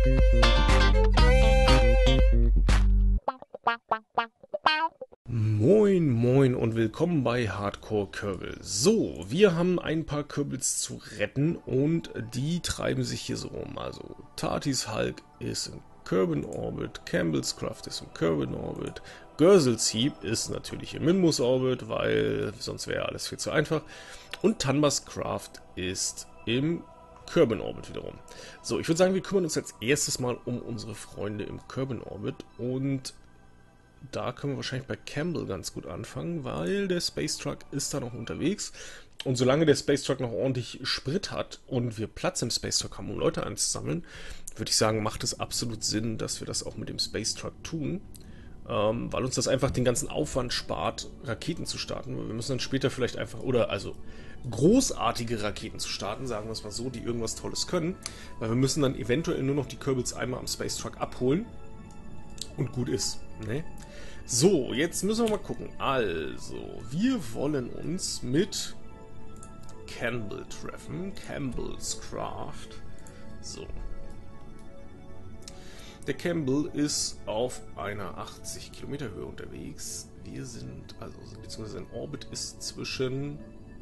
Moin moin und willkommen bei Hardcore Kerbal. So, wir haben ein paar Kerbals zu retten und die treiben sich hier so rum. Also Tatis Hulk ist im Kerbal Orbit, Campbell's Craft ist im Kerbal Orbit, Gursel's Heap ist natürlich im Minmus Orbit, weil sonst wäre alles viel zu einfach. Und Tanbas Craft ist im Kerbal Orbit wiederum. So, ich würde sagen, wir kümmern uns als erstes mal um unsere Freunde im Kerbal Orbit und da können wir wahrscheinlich bei Campbell ganz gut anfangen, weil der Space Truck ist da noch unterwegs. Und solange der Space Truck noch ordentlich Sprit hat und wir Platz im Space Truck haben, um Leute einzusammeln, würde ich sagen, macht es absolut Sinn, dass wir das auch mit dem Space Truck tun. Weil uns das einfach den ganzen Aufwand spart, Raketen zu starten. Wir müssen dann später vielleicht einfach, oder also großartige Raketen zu starten, sagen wir es mal so, die irgendwas Tolles können. Weil wir müssen dann eventuell nur noch die Kerbals einmal am Space Truck abholen. Und gut ist, ne? So, jetzt müssen wir mal gucken. Also, wir wollen uns mit Campbell treffen. Campbell's Craft. So. Der Campbell ist auf einer 80 Kilometer Höhe unterwegs. Wir sind, also, beziehungsweise sein Orbit ist zwischen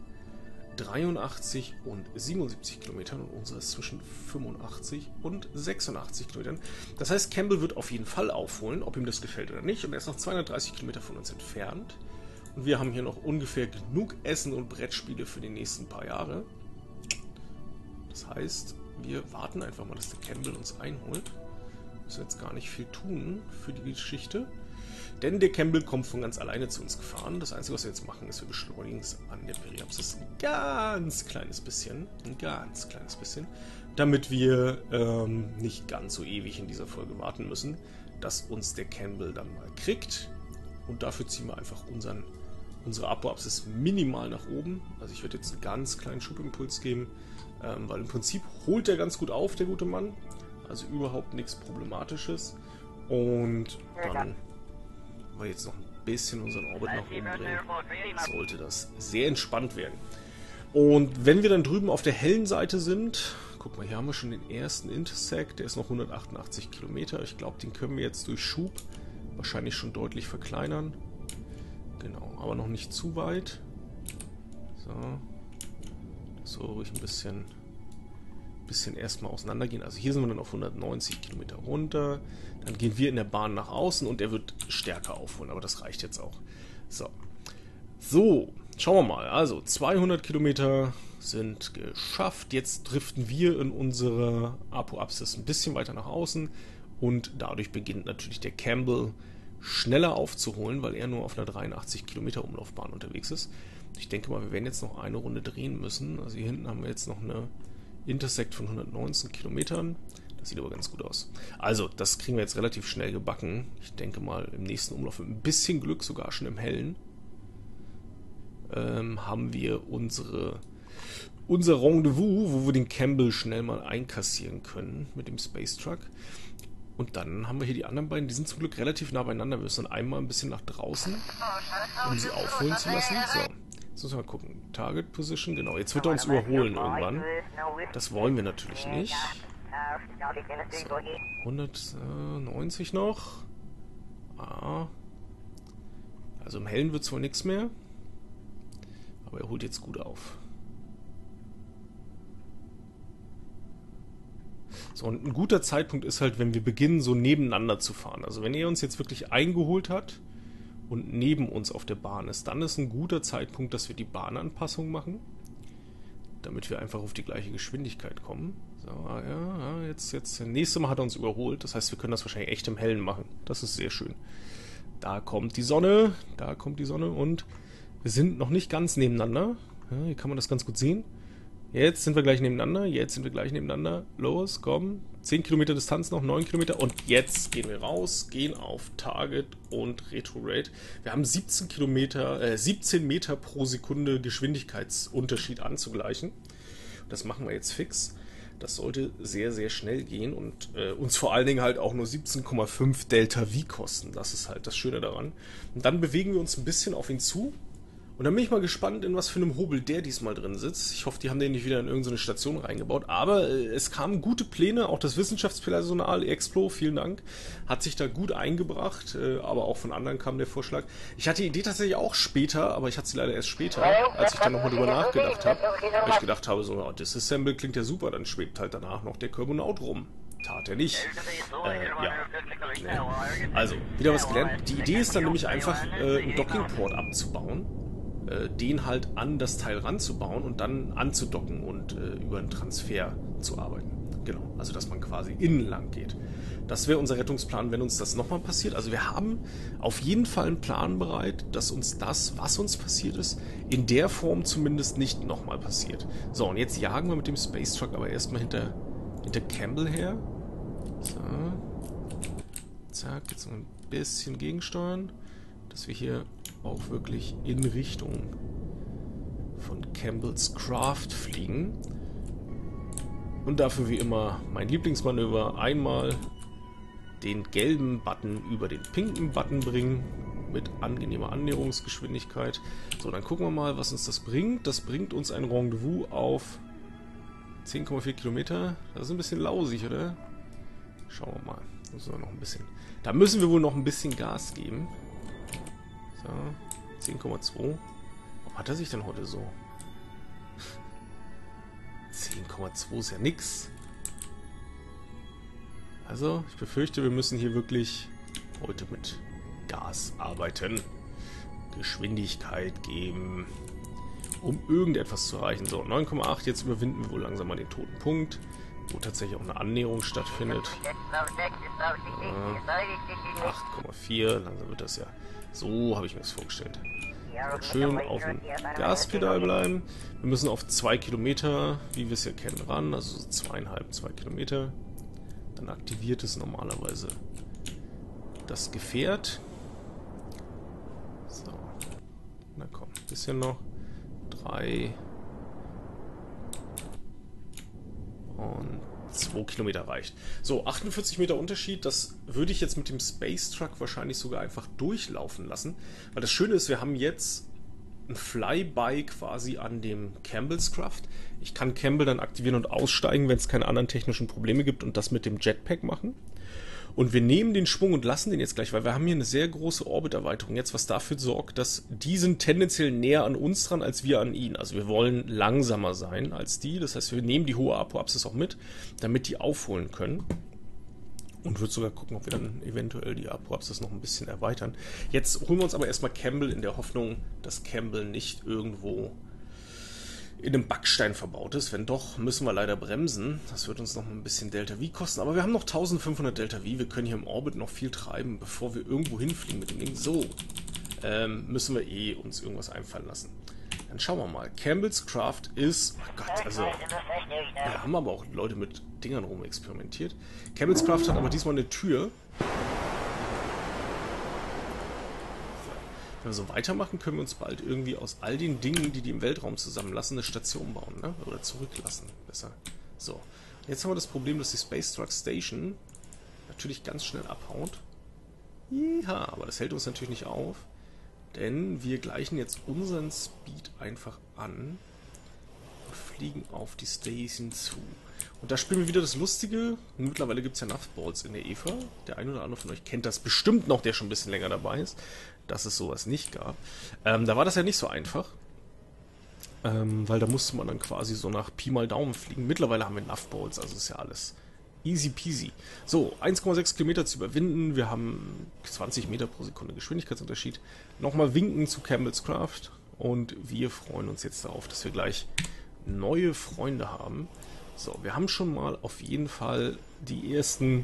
83 und 77 Kilometern und unser ist zwischen 85 und 86 Kilometern. Das heißt, Campbell wird auf jeden Fall aufholen, ob ihm das gefällt oder nicht. Und er ist noch 230 Kilometer von uns entfernt. Und wir haben hier noch ungefähr genug Essen und Brettspiele für die nächsten paar Jahre. Das heißt, wir warten einfach mal, dass der Campbell uns einholt. Wir müssen jetzt gar nicht viel tun für die Geschichte. Denn der Campbell kommt von ganz alleine zu uns gefahren. Das Einzige, was wir jetzt machen, ist, wir beschleunigen es an der Periapsis ein ganz kleines bisschen. Damit wir nicht ganz so ewig in dieser Folge warten müssen, dass uns der Campbell dann mal kriegt. Und dafür ziehen wir einfach unsere Apoapsis minimal nach oben. Also ich werde jetzt einen ganz kleinen Schubimpuls geben, weil im Prinzip holt er ganz gut auf, der gute Mann. Also überhaupt nichts Problematisches. Und dann wir jetzt noch ein bisschen unseren Orbit nach oben drehen, sollte das sehr entspannt werden. Und wenn wir dann drüben auf der hellen Seite sind, guck mal, hier haben wir schon den ersten Intersect, der ist noch 188 Kilometer. Ich glaube, den können wir jetzt durch Schub wahrscheinlich schon deutlich verkleinern. Genau, aber noch nicht zu weit. So ruhig ein bisschen erstmal auseinandergehen. Also hier sind wir dann auf 190 Kilometer runter. Dann gehen wir in der Bahn nach außen und er wird stärker aufholen. Aber das reicht jetzt auch. So, schauen wir mal. Also 200 Kilometer sind geschafft. Jetzt driften wir in unsere Apoapsis ein bisschen weiter nach außen. Und dadurch beginnt natürlich der Campbell schneller aufzuholen, weil er nur auf einer 83 Kilometer Umlaufbahn unterwegs ist. Ich denke mal, wir werden jetzt noch eine Runde drehen müssen. Also hier hinten haben wir jetzt noch eine Intersect von 119 Kilometern. Das sieht aber ganz gut aus. Also, das kriegen wir jetzt relativ schnell gebacken. Ich denke mal, im nächsten Umlauf mit ein bisschen Glück, sogar schon im Hellen, haben wir unser Rendezvous, wo wir den Campbell schnell mal einkassieren können mit dem Space Truck. Und dann haben wir hier die anderen beiden, die sind zum Glück relativ nah beieinander. Wir müssen dann einmal ein bisschen nach draußen, um sie aufholen zu lassen. So. Jetzt müssen wir mal gucken. Target Position, genau. Jetzt wird er uns überholen irgendwann. Das wollen wir natürlich nicht. So, 190 noch. Also im Hellen wird es wohl nichts mehr. Aber er holt jetzt gut auf. So, und ein guter Zeitpunkt ist halt, wenn wir beginnen, so nebeneinander zu fahren. Also wenn er uns jetzt wirklich eingeholt hat und neben uns auf der Bahn ist, dann ist ein guter Zeitpunkt, dass wir die Bahnanpassung machen, damit wir einfach auf die gleiche Geschwindigkeit kommen. So, ja, jetzt das nächste Mal hat er uns überholt, das heißt, wir können das wahrscheinlich echt im Hellen machen. Das ist sehr schön. Da kommt die Sonne und wir sind noch nicht ganz nebeneinander. Ja, hier kann man das ganz gut sehen. Jetzt sind wir gleich nebeneinander. Los, komm. 10 Kilometer Distanz noch, 9 Kilometer. Und jetzt gehen wir raus, gehen auf Target und Retro-Rate. Wir haben 17 Meter pro Sekunde Geschwindigkeitsunterschied anzugleichen. Das machen wir jetzt fix. Das sollte sehr, sehr schnell gehen und uns vor allen Dingen halt auch nur 17,5 Delta V kosten. Das ist halt das Schöne daran. Und dann bewegen wir uns ein bisschen auf ihn zu Und dann bin ich mal gespannt, in was für einem Hobel der diesmal drin sitzt. Ich hoffe, die haben den nicht wieder in irgendeine Station reingebaut. Aber es kamen gute Pläne, auch das Wissenschaftspersonal, Explo, vielen Dank, hat sich da gut eingebracht. Aber auch von anderen kam der Vorschlag. Ich hatte die Idee tatsächlich auch später, aber ich hatte sie leider erst später, als ich dann nochmal drüber nachgedacht habe. Weil ich gedacht habe, so, Disassemble klingt ja super, dann schwebt halt danach noch der Körbonaut rum. Tat er nicht. Ja. Nee. Also, wieder was gelernt. Die Idee ist dann nämlich einfach, einen Dockingport abzubauen, den halt an das Teil ranzubauen und dann anzudocken und über einen Transfer zu arbeiten. Genau, also dass man quasi innen lang geht. Das wäre unser Rettungsplan, wenn uns das nochmal passiert. Also wir haben auf jeden Fall einen Plan bereit, dass uns das, was uns passiert ist, in der Form zumindest nicht nochmal passiert. So, und jetzt jagen wir mit dem Space Truck aber erstmal hinter Campbell her. So. Zack, jetzt noch ein bisschen gegensteuern, dass wir hier auch wirklich in Richtung von Campbells Craft fliegen. Und dafür wie immer mein Lieblingsmanöver: einmal den gelben Button über den pinken Button bringen, mit angenehmer Annäherungsgeschwindigkeit. So, dann gucken wir mal, was uns das bringt. Das bringt uns ein Rendezvous auf 10,4 Kilometer. Das ist ein bisschen lausig, oder? Schauen wir mal. Da müssen wir wohl noch ein bisschen Gas geben. So, 10,2. Warum hat er sich denn heute so? 10,2 ist ja nix. Also, ich befürchte, wir müssen hier wirklich heute mit Gas arbeiten. Geschwindigkeit geben, um irgendetwas zu erreichen. So, 9,8. Jetzt überwinden wir wohl langsam mal den toten Punkt, wo tatsächlich auch eine Annäherung stattfindet. 8,4. Langsam wird das ja. So habe ich mir das vorgestellt. Schön auf dem Gaspedal bleiben. Wir müssen auf 2 Kilometer, wie wir es ja kennen, ran. Also so 2,5 Kilometer. Dann aktiviert es normalerweise das Gefährt. So. Na komm, ein bisschen noch. 3. Und 2 Kilometer reicht. So, 48 Meter Unterschied, das würde ich jetzt mit dem Space Truck wahrscheinlich sogar einfach durchlaufen lassen. Weil das Schöne ist, wir haben jetzt ein Flyby quasi an dem Campbell's Craft. Ich kann Campbell dann aktivieren und aussteigen, wenn es keine anderen technischen Probleme gibt, und das mit dem Jetpack machen. Und wir nehmen den Schwung und lassen den jetzt gleich, weil wir haben hier eine sehr große Orbiterweiterung jetzt, was dafür sorgt, dass die sind tendenziell näher an uns dran, als wir an ihn. Also wir wollen langsamer sein als die. Das heißt, wir nehmen die hohe Apoapsis auch mit, damit die aufholen können. Und würde sogar gucken, ob wir dann eventuell die Apoapsis noch ein bisschen erweitern. Jetzt holen wir uns aber erstmal Campbell in der Hoffnung, dass Campbell nicht irgendwo in einem Backstein verbaut ist. Wenn doch, müssen wir leider bremsen. Das wird uns noch ein bisschen Delta V kosten. Aber wir haben noch 1500 Delta V. Wir können hier im Orbit noch viel treiben, bevor wir irgendwo hinfliegen mit dem Ding. So, müssen wir uns irgendwas einfallen lassen. Dann schauen wir mal. Campbell's Craft ist... Oh Gott, also... Ja, haben aber auch Leute mit Dingern rumexperimentiert. Campbell's Craft hat aber diesmal eine Tür. Wenn wir so weitermachen, können wir uns bald irgendwie aus all den Dingen, die im Weltraum zusammenlassen, eine Station bauen, ne? Oder zurücklassen, besser. So, jetzt haben wir das Problem, dass die Space Truck Station natürlich ganz schnell abhaut. Ja, aber das hält uns natürlich nicht auf, denn wir gleichen jetzt unseren Speed einfach an und fliegen auf die Station zu. Und da spielen wir wieder das Lustige. Mittlerweile gibt es ja Nuffballs in der EVA. Der ein oder andere von euch kennt das bestimmt noch, der schon ein bisschen länger dabei ist, dass es sowas nicht gab. Da war das ja nicht so einfach, weil da musste man dann quasi so nach Pi mal Daumen fliegen. Mittlerweile haben wir Nuffballs, also ist ja alles easy peasy. So, 1,6 Kilometer zu überwinden. Wir haben 20 Meter pro Sekunde Geschwindigkeitsunterschied. Nochmal winken zu Campbell's Craft. Und wir freuen uns jetzt darauf, dass wir gleich neue Freunde haben. So, wir haben schon mal auf jeden Fall die ersten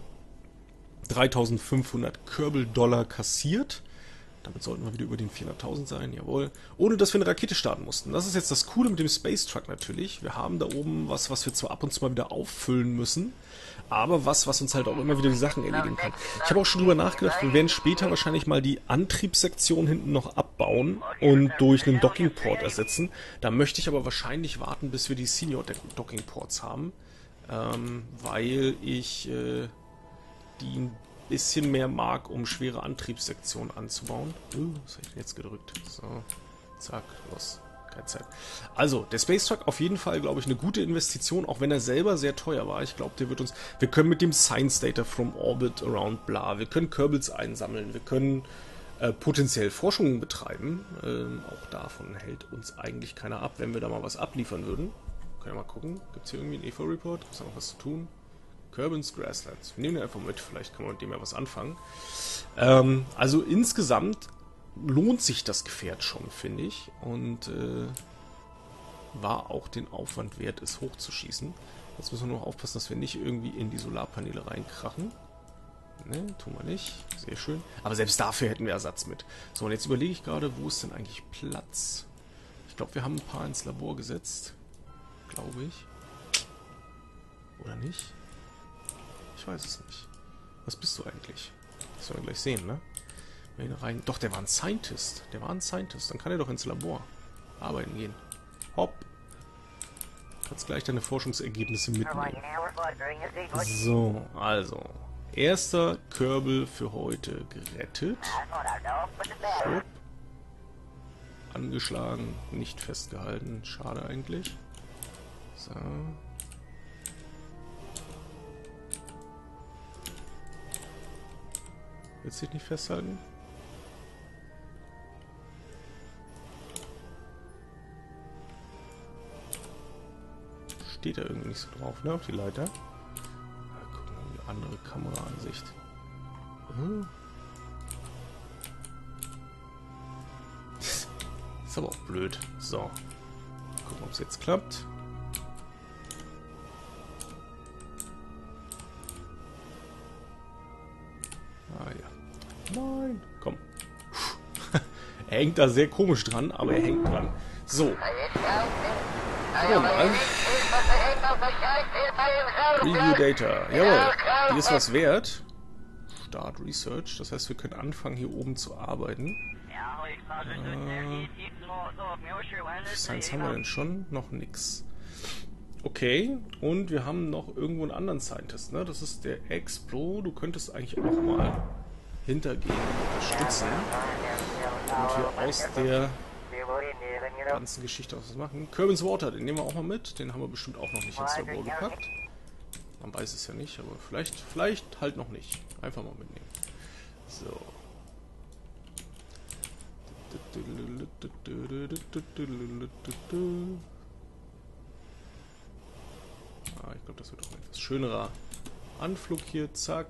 3500 Kerbal-Dollar kassiert. Damit sollten wir wieder über den 400.000 sein, jawohl. Ohne, dass wir eine Rakete starten mussten. Das ist jetzt das Coole mit dem Space Truck natürlich. Wir haben da oben was wir zwar ab und zu mal wieder auffüllen müssen, aber was uns halt auch immer wieder die Sachen erledigen kann. Ich habe auch schon drüber nachgedacht, wir werden später wahrscheinlich mal die Antriebssektion hinten noch abbauen und durch einen Dockingport ersetzen. Da möchte ich aber wahrscheinlich warten, bis wir die Senior Dockingports haben, weil ich die ein bisschen mehr mag, um schwere Antriebssektionen anzubauen. Was habe ich denn jetzt gedrückt? So, Zack, los. Keine Zeit. Also, der Space Truck auf jeden Fall, glaube ich, eine gute Investition, auch wenn er selber sehr teuer war. Ich glaube, der wird uns... Wir können mit dem Science Data from Orbit Around bla, wir können Kerbals einsammeln, wir können potenziell Forschungen betreiben. Auch davon hält uns eigentlich keiner ab, wenn wir da mal was abliefern würden. Können wir mal gucken. Gibt es hier irgendwie einen EFO-Report? Gibt es da noch was zu tun? Kerbins Grasslands. Wir nehmen den einfach mit, vielleicht kann man mit dem ja was anfangen. Also insgesamt lohnt sich das Gefährt schon, finde ich. Und war auch den Aufwand wert, es hochzuschießen. Jetzt müssen wir noch aufpassen, dass wir nicht irgendwie in die Solarpaneele reinkrachen. Ne, tun wir nicht. Sehr schön. Aber selbst dafür hätten wir Ersatz mit. So, und jetzt überlege ich gerade, wo ist denn eigentlich Platz? Ich glaube, wir haben ein paar ins Labor gesetzt. Glaube ich. Oder nicht? Ich weiß es nicht. Was bist du eigentlich? Das werden wir gleich sehen, ne? Rein. Doch, der war ein Scientist. Der war ein Scientist. Dann kann er doch ins Labor arbeiten gehen. Hopp. Kannst gleich deine Forschungsergebnisse mitnehmen. So, also. Erster Kerbal für heute gerettet. Schub. Angeschlagen, nicht festgehalten. Schade eigentlich. So. Willst du dich nicht festhalten? Steht da irgendwie nicht so drauf, ne? Auf die Leiter. Gucken wir die andere Kameraansicht. Ist aber auch blöd. So. Gucken, ob es jetzt klappt. Ah ja. Nein. Komm. Er hängt da sehr komisch dran, aber er hängt dran. So. Mal. Review Data. Jawohl. Die ist was wert. Start Research. Das heißt, wir können anfangen, hier oben zu arbeiten. Science haben wir denn schon? Noch nix. Okay. Und wir haben noch irgendwo einen anderen Scientist, ne? Das ist der Explo. Du könntest eigentlich auch mal hintergehen und unterstützen. Und wir aus der ganzen Geschichte was machen. Kerbin's Water, den nehmen wir auch mal mit. Den haben wir bestimmt auch noch nicht ins Labor gepackt. Man weiß es ja nicht, aber vielleicht halt noch nicht. Einfach mal mitnehmen. So. Ah, ich glaube, das wird auch ein etwas schönerer Anflug hier. Zack.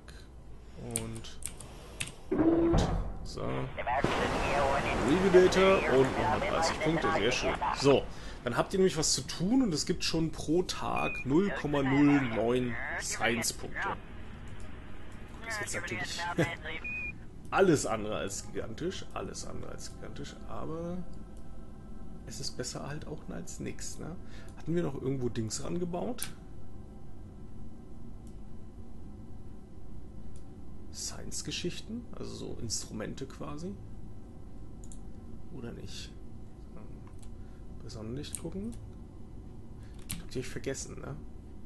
Und so. Review Data und nochmal 30 Punkte. Sehr schön. So. Dann habt ihr nämlich was zu tun und es gibt schon pro Tag 0,09 Science-Punkte. Das ist jetzt natürlich alles andere als gigantisch. Alles andere als gigantisch. Aber es ist besser halt auch als nichts. Ne? Hatten wir noch irgendwo Dings rangebaut? Science-Geschichten? Also so Instrumente quasi? Oder nicht? Bei Sonnenlicht gucken? Habt ihr euch vergessen, ne?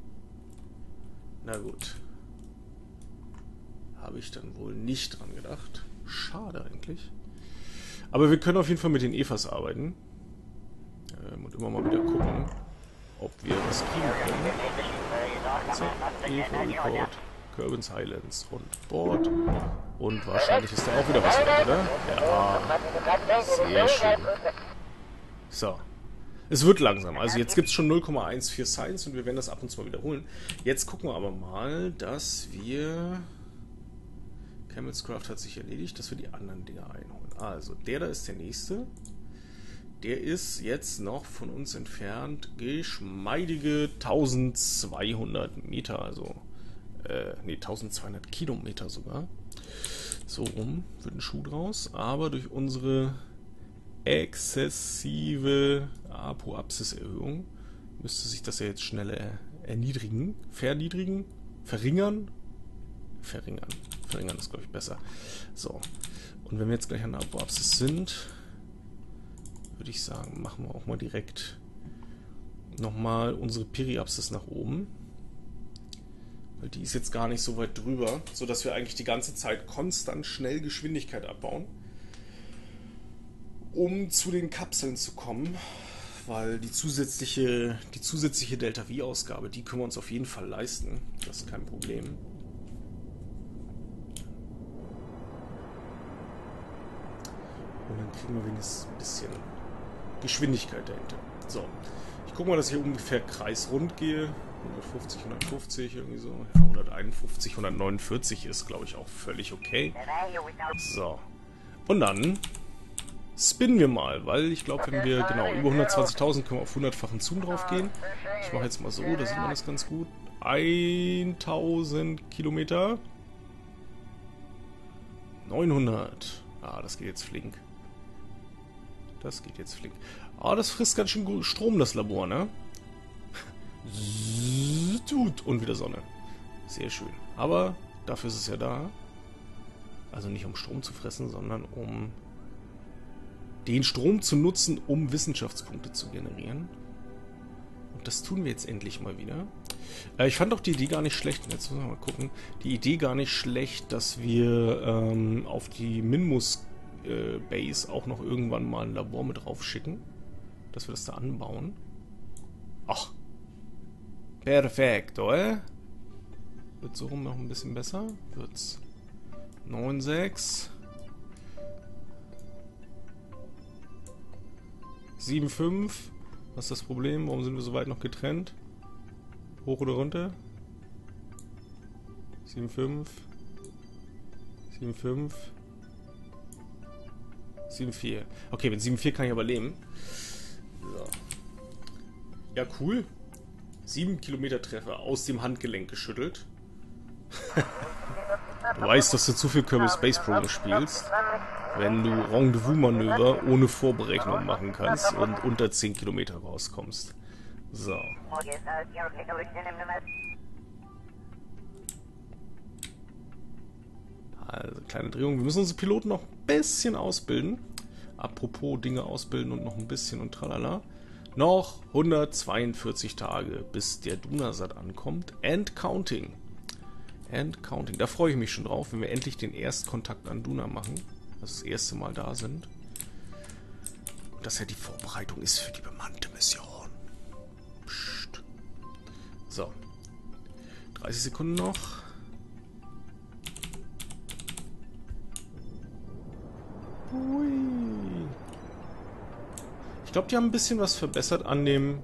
Na gut. Habe ich dann wohl nicht dran gedacht. Schade eigentlich. Aber wir können auf jeden Fall mit den Evas arbeiten. Und immer mal wieder gucken, ob wir was kriegen können. Zack, Eva Report, Kerbin's Highlands und Board. Und wahrscheinlich ist da auch wieder was drin, oder? Ja, sehr schön. So. Es wird langsam. Also jetzt gibt es schon 0,14 Science und wir werden das ab und zu mal wiederholen. Jetzt gucken wir aber mal, dass wir... Camel's Craft hat sich erledigt, dass wir die anderen Dinger einholen. Also, der da ist der nächste. Der ist jetzt noch von uns entfernt geschmeidige 1200 Meter, also... ne, 1200 Kilometer sogar. So rum wird ein Schuh draus. Aber durch unsere exzessive Apoapsis-Erhöhung müsste sich das ja jetzt schnell erniedrigen. Verringern ist, glaube ich, besser. So. Und wenn wir jetzt gleich an der Apoapsis sind, würde ich sagen, machen wir auch mal direkt nochmal unsere Periapsis nach oben. Weil die ist jetzt gar nicht so weit drüber, sodass wir eigentlich die ganze Zeit konstant schnell Geschwindigkeit abbauen. um zu den Kapseln zu kommen, weil die zusätzliche Delta-V-Ausgabe, die können wir uns auf jeden Fall leisten. Das ist kein Problem. Und dann kriegen wir wenigstens ein bisschen Geschwindigkeit dahinter. So, ich gucke mal, dass ich ungefähr kreisrund gehe. 150, 150, irgendwie so. Ja, 151, 149 ist, glaube ich, auch völlig okay. So. Und dann spinnen wir mal, weil ich glaube, wenn wir genau über 120.000 können wir auf 100-fachen Zoom drauf gehen. Ich mache jetzt mal so, da sieht man das ganz gut. 1000 Kilometer. 900. Ah, das geht jetzt flink. Das geht jetzt flink. Ah, das frisst ganz schön gut Strom, das Labor, ne? Und wieder Sonne. Sehr schön. Aber dafür ist es ja da. Also nicht um Strom zu fressen, sondern um den Strom zu nutzen, um Wissenschaftspunkte zu generieren. Und das tun wir jetzt endlich mal wieder. Ich fand auch die Idee gar nicht schlecht. Jetzt müssen wir mal gucken. Die Idee gar nicht schlecht, dass wir auf die Minmus Base auch noch irgendwann mal ein Labor mit drauf schicken. Dass wir das da anbauen. Ach. Perfekt, oder? Wird so rum noch ein bisschen besser. Wird's 9,6. 7,5. Was ist das Problem? Warum sind wir so weit noch getrennt? Hoch oder runter? 7,5. 7,5. 7,4. Okay, mit 7,4 kann ich aber leben. So. Ja, cool. 7 Kilometer Treffer aus dem Handgelenk geschüttelt. Du weißt, dass du zu viel Kerbal Space Program spielst, wenn du Rendezvous-Manöver ohne Vorberechnung machen kannst und unter 10 Kilometer rauskommst. So. Also, kleine Drehung. Wir müssen unsere Piloten noch ein bisschen ausbilden. Apropos Dinge ausbilden und noch ein bisschen und tralala. Noch 142 Tage, bis der Dunasat ankommt. And counting. And counting. Da freue ich mich schon drauf, wenn wir endlich den Erstkontakt an Duna machen. Das erste Mal da sind. Und dass ja die Vorbereitung ist für die bemannte Mission. Psst. So. 30 Sekunden noch. Hui. Ich glaube, die haben ein bisschen was verbessert an dem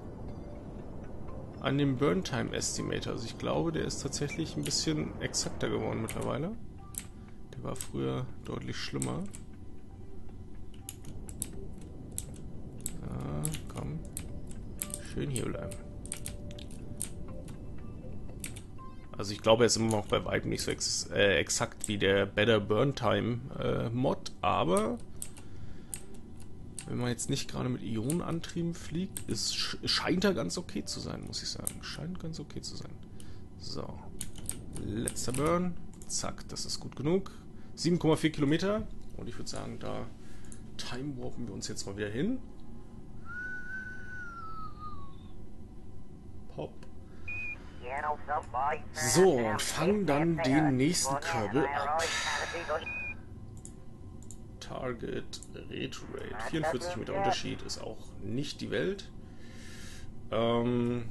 Burn Time Estimator. Also ich glaube, der ist tatsächlich ein bisschen exakter geworden mittlerweile. Der war früher deutlich schlimmer. So, komm. Schön hier bleiben. Also ich glaube, er ist immer noch bei weitem nicht so exakt wie der Better Burn Time Mod, aber wenn man jetzt nicht gerade mit Ionenantrieben fliegt, scheint er ganz okay zu sein, muss ich sagen. Scheint ganz okay zu sein. So. Letzter Burn. Zack, das ist gut genug. 7,4 Kilometer. Und ich würde sagen, da time-warpen wir uns jetzt mal wieder hin. Pop. So, und fangen dann den nächsten Kerbal ab. Target Retrorate. 44 Meter Unterschied ist auch nicht die Welt. Ja,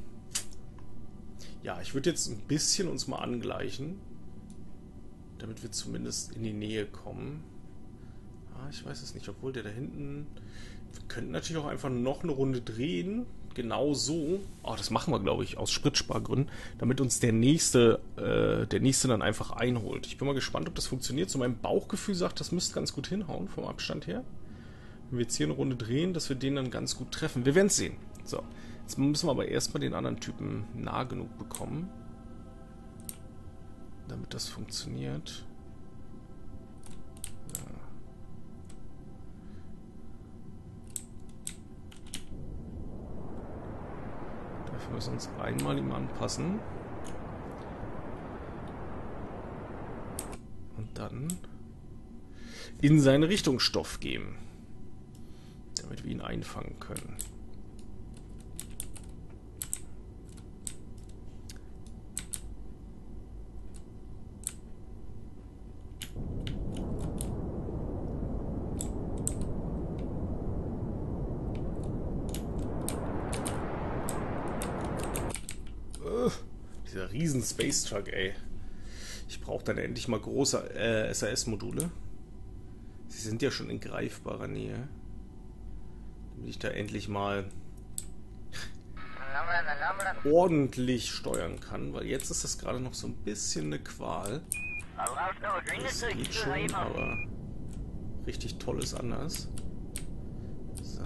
ich würde jetzt ein bisschen uns mal angleichen, damit wir zumindest in die Nähe kommen. Ah, ich weiß es nicht, obwohl der da hinten... Wir könnten natürlich auch einfach noch eine Runde drehen. Genau so. Oh, das machen wir, glaube ich, aus Spritspargründen, damit uns der nächste dann einfach einholt. Ich bin mal gespannt, ob das funktioniert. So mein Bauchgefühl sagt, das müsste ganz gut hinhauen vom Abstand her. Wenn wir jetzt hier eine Runde drehen, dass wir den dann ganz gut treffen. Wir werden es sehen. So, jetzt müssen wir aber erstmal den anderen Typen nah genug bekommen, damit das funktioniert. Wir müssen uns einmal ihm anpassen. Und dann in seine Richtung Stoff geben, damit wir ihn einfangen können. riesen Space Truck, ey. Ich brauche dann endlich mal große SAS-Module. Sie sind ja schon in greifbarer Nähe. Damit ich da endlich mal ordentlich steuern kann, weil jetzt ist das gerade noch so ein bisschen eine Qual. Das geht schon, aber richtig toll ist anders. So.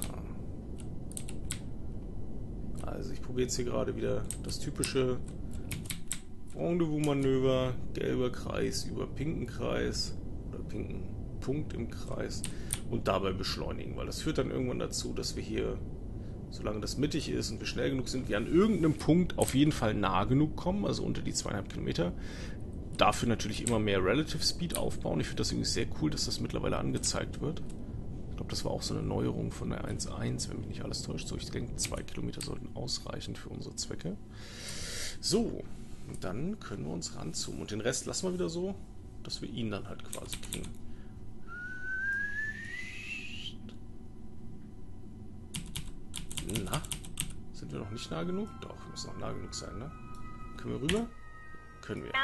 Also ich probiere jetzt hier gerade wieder das typische Rendezvous-Manöver, gelber Kreis über pinken Kreis oder pinken Punkt im Kreis und dabei beschleunigen, weil das führt dann irgendwann dazu, dass wir hier, solange das mittig ist und wir schnell genug sind, wir an irgendeinem Punkt auf jeden Fall nah genug kommen, also unter die 2,5 Kilometer. Dafür natürlich immer mehr Relative Speed aufbauen. Ich finde das irgendwie sehr cool, dass das mittlerweile angezeigt wird. Ich glaube, das war auch so eine Neuerung von der 1.1, wenn mich nicht alles täuscht. So, ich denke, 2 Kilometer sollten ausreichen für unsere Zwecke. So, dann können wir uns ranzoomen. Und den Rest lassen wir wieder so, dass wir ihn dann halt quasi kriegen. Na, sind wir noch nicht nah genug? Doch, wir müssen noch nah genug sein, ne? Können wir rüber? Können wir.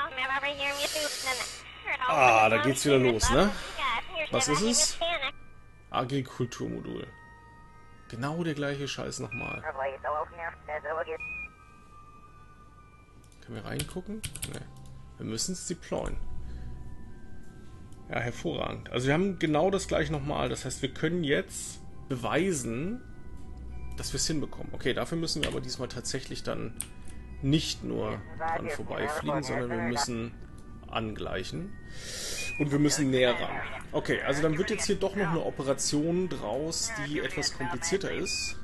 Ah, da geht's wieder los, ne? Was ist es? Agrikulturmodul. Genau der gleiche Scheiß nochmal. Können wir reingucken? Ne. Wir müssen es deployen. Ja, hervorragend. Also wir haben genau das gleiche nochmal. Das heißt, wir können jetzt beweisen, dass wir es hinbekommen. Okay, dafür müssen wir aber diesmal tatsächlich dann nicht nur dran vorbeifliegen, sondern wir müssen angleichen. Und wir müssen näher ran. Okay, also dann wird jetzt hier doch noch eine Operation draus, die etwas komplizierter ist.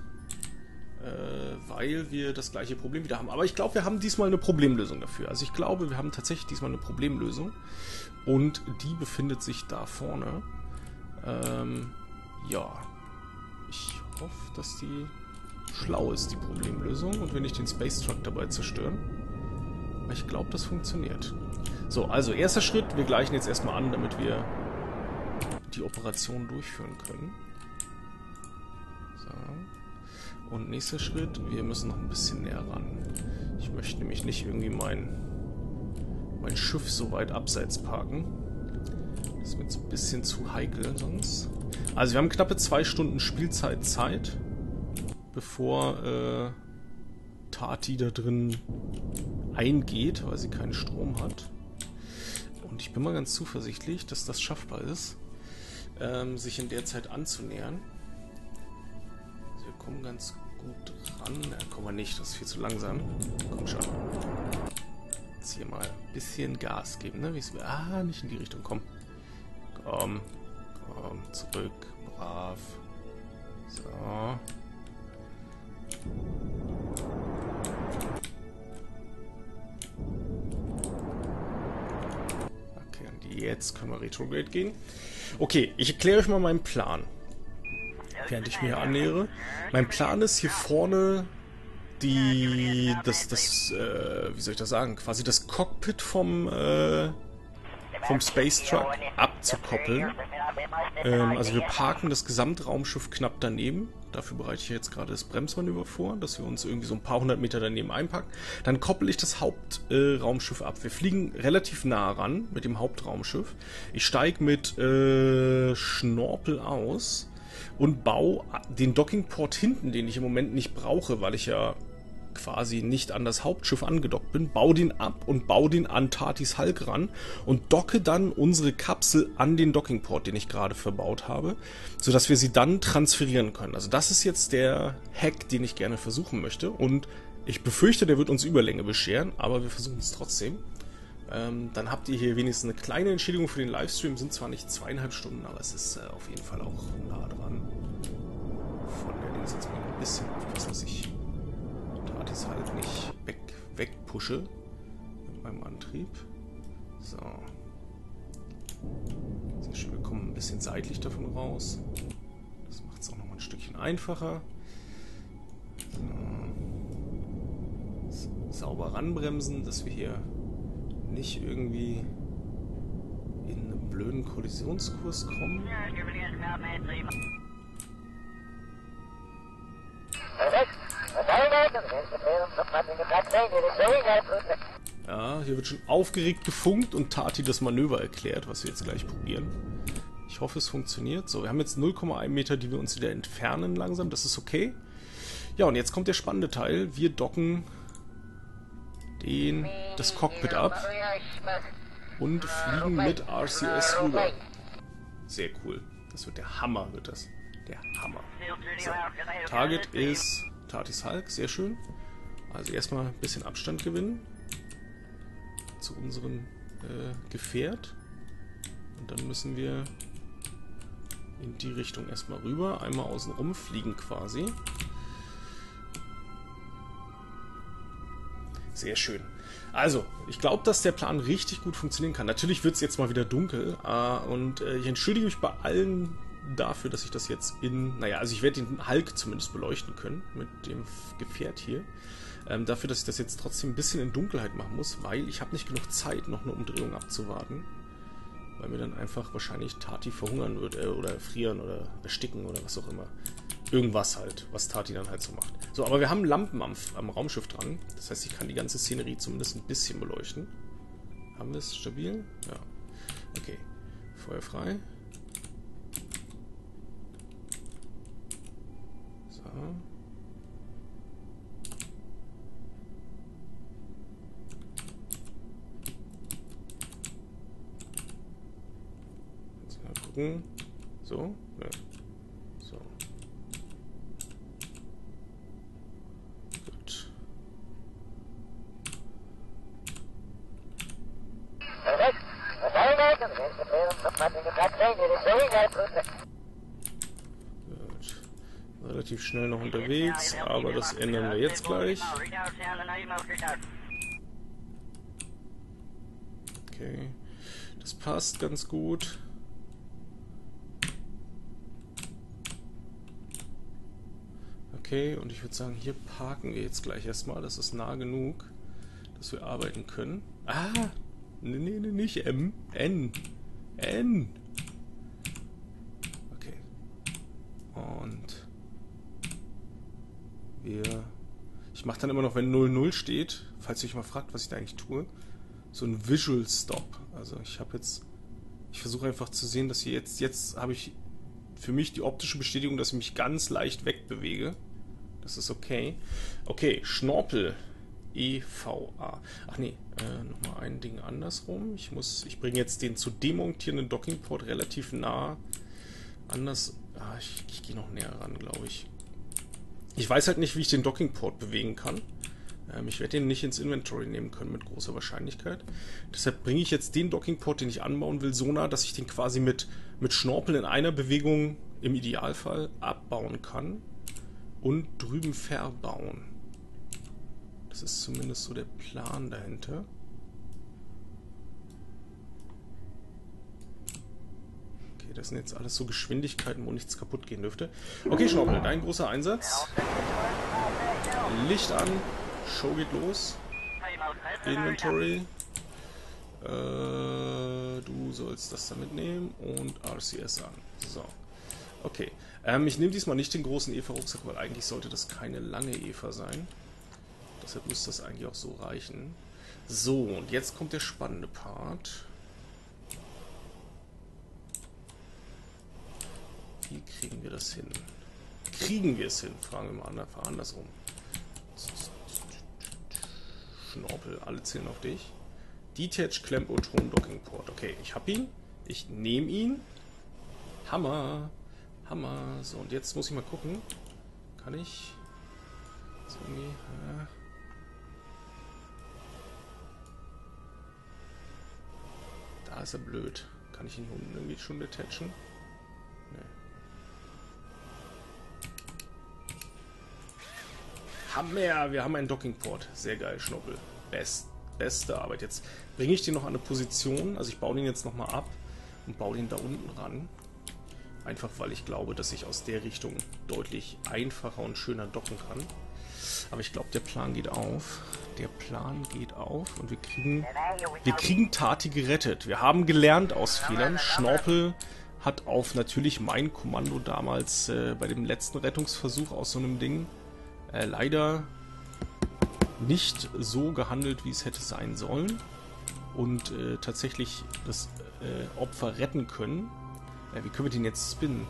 Weil wir das gleiche Problem wieder haben. Aber ich glaube, wir haben diesmal eine Problemlösung dafür. Also ich glaube, wir haben tatsächlich diesmal eine Problemlösung. Und die befindet sich da vorne. Ja. Ich hoffe, dass die schlau ist, die Problemlösung. Und wir nicht den Space Truck dabei zerstören. Aber ich glaube, das funktioniert. So, also erster Schritt. Wir gleichen jetzt erstmal an, damit wir die Operation durchführen können. So. Und nächster Schritt, wir müssen noch ein bisschen näher ran. Ich möchte nämlich nicht irgendwie mein Schiff so weit abseits parken. Das wird so ein bisschen zu heikel sonst. Also wir haben knappe 2 Stunden Spielzeit, bevor Tati da drin eingeht, weil sie keinen Strom hat. Und ich bin mal ganz zuversichtlich, dass das schaffbar ist, sich in der Zeit anzunähern. Wir kommen ganz gut ran. Ja, kommen wir nicht, das ist viel zu langsam. Komm schon. Jetzt hier mal ein bisschen Gas geben, ne? Nicht in die Richtung. Komm. Komm, zurück. Brav. So. Okay, und jetzt können wir Retrograde gehen. Okay, ich erkläre euch mal meinen Plan, während ich mir annähere. Mein Plan ist, hier vorne wie soll ich das sagen, quasi das Cockpit vom Space Truck abzukoppeln. Also wir parken das Gesamtraumschiff knapp daneben. Dafür bereite ich jetzt gerade das Bremsmanöver vor, dass wir uns irgendwie so ein paar hundert Meter daneben einpacken. Dann koppel ich das Hauptraumschiff ab. Wir fliegen relativ nah ran mit dem Hauptraumschiff. Ich steige mit Schnorpel aus und baue den Dockingport hinten, den ich im Moment nicht brauche, weil ich ja quasi nicht an das Hauptschiff angedockt bin, baue den ab und baue den an Tatis Hulk ran und docke dann unsere Kapsel an den Dockingport, den ich gerade verbaut habe, sodass wir sie dann transferieren können. Also das ist jetzt der Hack, den ich gerne versuchen möchte und ich befürchte, der wird uns Überlänge bescheren, aber wir versuchen es trotzdem. Dann habt ihr hier wenigstens eine kleine Entschädigung für den Livestream, sind zwar nicht 2,5 Stunden, aber es ist auf jeden Fall auch nah dran. Von der Dings jetzt mal ein bisschen aufpassen, dass ich Tatis halt nicht wegpushe mit meinem Antrieb. So. Sehr schön, wir kommen ein bisschen seitlich davon raus. Das macht es auch nochmal ein Stückchen einfacher. So. Sauber ranbremsen, dass wir hier nicht irgendwie in einen blöden Kollisionskurs kommen. Ja, hier wird schon aufgeregt gefunkt und Tati das Manöver erklärt, was wir jetzt gleich probieren. Ich hoffe, es funktioniert. So, wir haben jetzt 0,1 Meter, die wir uns wieder entfernen langsam. Das ist okay. Ja, und jetzt kommt der spannende Teil. Wir docken das Cockpit ab und fliegen mit RCS rüber. Sehr cool. Das wird der Hammer, wird das. Der Hammer. So. Target ist Tatis Hulk. Sehr schön. Also erstmal ein bisschen Abstand gewinnen zu unserem Gefährt. Und dann müssen wir in die Richtung erstmal rüber. Einmal außen rum fliegen quasi. Sehr schön. Also, ich glaube, dass der Plan richtig gut funktionieren kann. Natürlich wird es jetzt mal wieder dunkel. Und ich entschuldige mich bei allen dafür, dass ich das jetzt also ich werde den Hulk zumindest beleuchten können mit dem Gefährt hier. Dafür, dass ich das jetzt trotzdem ein bisschen in Dunkelheit machen muss, weil ich habe nicht genug Zeit, noch eine Umdrehung abzuwarten. Weil mir dann einfach wahrscheinlich Tati verhungern wird oder frieren oder ersticken oder was auch immer. Irgendwas halt, was Tati dann halt so macht. So, aber wir haben Lampen am Raumschiff dran. Das heißt, ich kann die ganze Szenerie zumindest ein bisschen beleuchten. Haben wir es stabil? Ja. Okay. Feuer frei. So. Jetzt mal gucken. So. Ja. So. Gut. Gut. Relativ schnell noch unterwegs, aber das ändern wir jetzt gleich. Okay. Das passt ganz gut. Okay, und ich würde sagen, hier parken wir jetzt gleich erstmal. Das ist nah genug, dass wir arbeiten können. Ah! Nee, nicht M. N. N. Okay. Und ich mache dann immer noch, wenn 00 steht, falls ihr euch mal fragt, was ich da eigentlich tue, so ein Visual Stop. Also ich versuche einfach zu sehen, dass jetzt habe ich für mich die optische Bestätigung, dass ich mich ganz leicht wegbewege. Das ist okay. Okay, Schnorpel. EVA. Ach nee, nochmal ein Ding andersrum. Ich bringe jetzt den zu demontierenden Dockingport relativ nah. Ich gehe noch näher ran, glaube ich. Ich weiß halt nicht, wie ich den Dockingport bewegen kann. Ich werde den nicht ins Inventory nehmen können mit großer Wahrscheinlichkeit. Deshalb bringe ich jetzt den Dockingport, den ich anbauen will, so nah, dass ich den quasi mit Schnorpel in einer Bewegung im Idealfall abbauen kann und drüben verbauen. Das ist zumindest so der Plan dahinter. Okay, das sind jetzt alles so Geschwindigkeiten, wo nichts kaputt gehen dürfte. Okay, Schnorpel, dein großer Einsatz. Licht an. Show geht los. Inventory. Du sollst das da mitnehmen und RCS an. So. Okay. Ich nehme diesmal nicht den großen Eva-Rucksack, weil eigentlich sollte das keine lange Eva sein. Deshalb müsste das eigentlich auch so reichen. So, und jetzt kommt der spannende Part. Wie kriegen wir das hin? Kriegen wir es hin? Fragen wir mal andersrum. Schnorpel, alle zählen auf dich. Detach Klempotron Docking Port. Okay, ich hab ihn. Ich nehme ihn. Hammer. Hammer. So, und jetzt muss ich mal gucken. Kann ich... So irgendwie... Da ist er blöd. Kann ich ihn hier unten irgendwie schon detachen? Nee. Hammer! Wir haben einen Dockingport. Sehr geil, Schnuppel. Beste Arbeit. Jetzt bringe ich den noch an eine Position. Also ich baue den jetzt nochmal ab und baue den da unten ran. Einfach weil ich glaube, dass ich aus der Richtung deutlich einfacher und schöner docken kann. Aber ich glaube, der Plan geht auf. Der Plan geht auf und wir kriegen Tati gerettet. Wir haben gelernt aus Fehlern. Schnorpel hat auf natürlich mein Kommando damals bei dem letzten Rettungsversuch aus so einem Ding leider nicht so gehandelt, wie es hätte sein sollen und tatsächlich das Opfer retten können. Wie können wir den jetzt spinnen?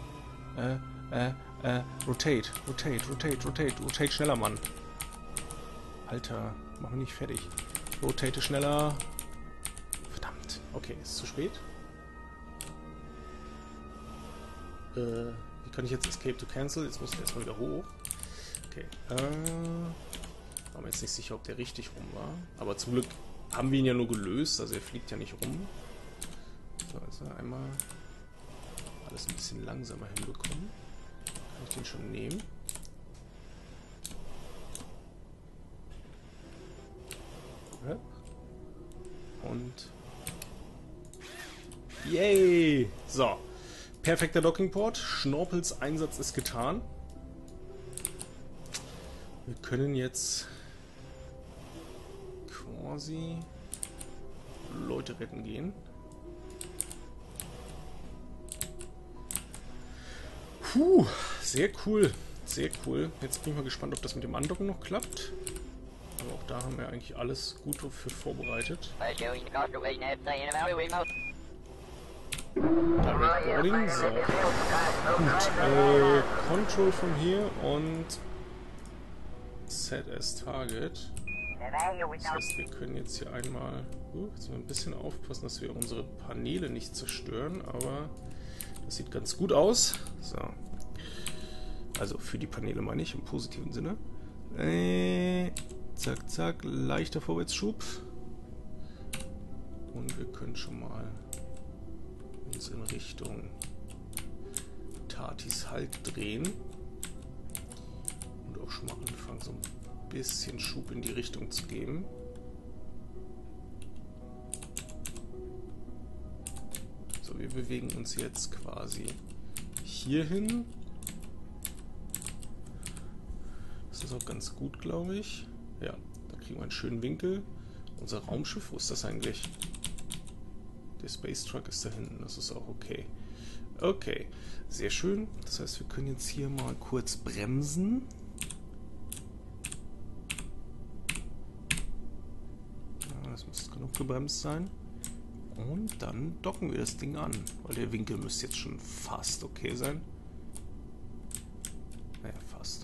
Rotate, rotate schneller, Mann. Alter, mach mich nicht fertig. Rotate schneller. Verdammt. Okay, ist zu spät. Wie kann ich jetzt Escape to Cancel? Jetzt muss ich erstmal wieder hoch. Okay. War mir jetzt nicht sicher, ob der richtig rum war. Aber zum Glück haben wir ihn ja nur gelöst. Also er fliegt ja nicht rum. So, also einmal alles ein bisschen langsamer hinbekommen. Kann ich den schon nehmen? Und yay! So. Perfekter Dockingport. Schnorpels Einsatz ist getan. Wir können jetzt quasi Leute retten gehen. Puh, sehr cool. Sehr cool. Jetzt bin ich mal gespannt, ob das mit dem Andocken noch klappt. Aber auch da haben wir eigentlich alles gut für vorbereitet. Boarding, so. Gut, Control von hier und Set as Target. Das heißt, wir können jetzt hier einmal jetzt ein bisschen aufpassen, dass wir unsere Paneele nicht zerstören, aber das sieht ganz gut aus. So. Also für die Paneele meine ich, im positiven Sinne. Zack, zack, leichter Vorwärtsschub. Und wir können schon mal uns in Richtung Tatis Hulk drehen. Und auch schon mal anfangen, so ein bisschen Schub in die Richtung zu geben. So, wir bewegen uns jetzt quasi hier hin. Das ist auch ganz gut, glaube ich. Ja, da kriegen wir einen schönen Winkel. Unser Raumschiff, wo ist das eigentlich? Der Space Truck ist da hinten, das ist auch okay. Okay, sehr schön. Das heißt, wir können jetzt hier mal kurz bremsen. Ja, das muss genug gebremst sein. Und dann docken wir das Ding an, weil der Winkel müsste jetzt schon fast okay sein. Naja, fast.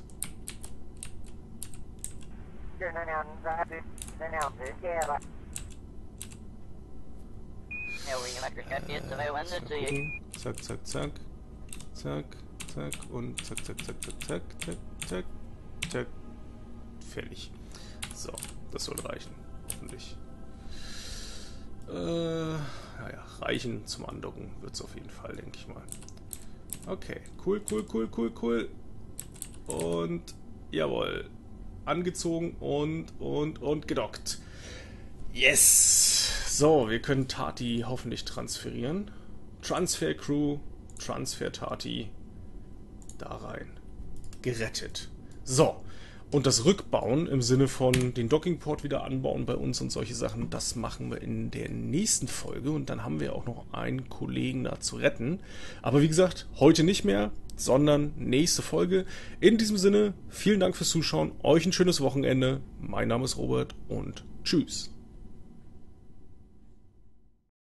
Zack, zack, zack. Zack, zack und zack, zack, zack, zack, zack, zack, zack, zack. Fertig. So, das soll reichen. Hoffentlich. Naja, reichen zum Andocken wird es auf jeden Fall, denke ich mal. Okay, cool, cool, cool, cool, cool. Und jawohl. Angezogen und gedockt. Yes! So, wir können Tati hoffentlich transferieren. Transfer Crew, Transfer Tati. Da rein. Gerettet. So. Und das Rückbauen im Sinne von den Dockingport wieder anbauen bei uns und solche Sachen, das machen wir in der nächsten Folge. Und dann haben wir auch noch einen Kollegen da zu retten. Aber wie gesagt, heute nicht mehr, sondern nächste Folge. In diesem Sinne, vielen Dank fürs Zuschauen. Euch ein schönes Wochenende. Mein Name ist Robert und tschüss.